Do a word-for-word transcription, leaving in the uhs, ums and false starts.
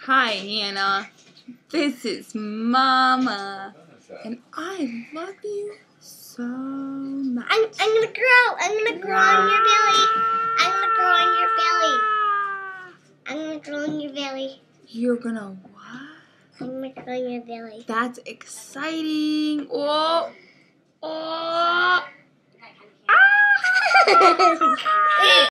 Hi, Anna. This is Mama, and I love you so much. I'm, I'm gonna grow. I'm gonna grow on your belly. I'm gonna grow on your belly. I'm gonna grow on your belly. You're gonna what? I'm gonna grow on your belly. That's exciting. Oh, oh. Ah!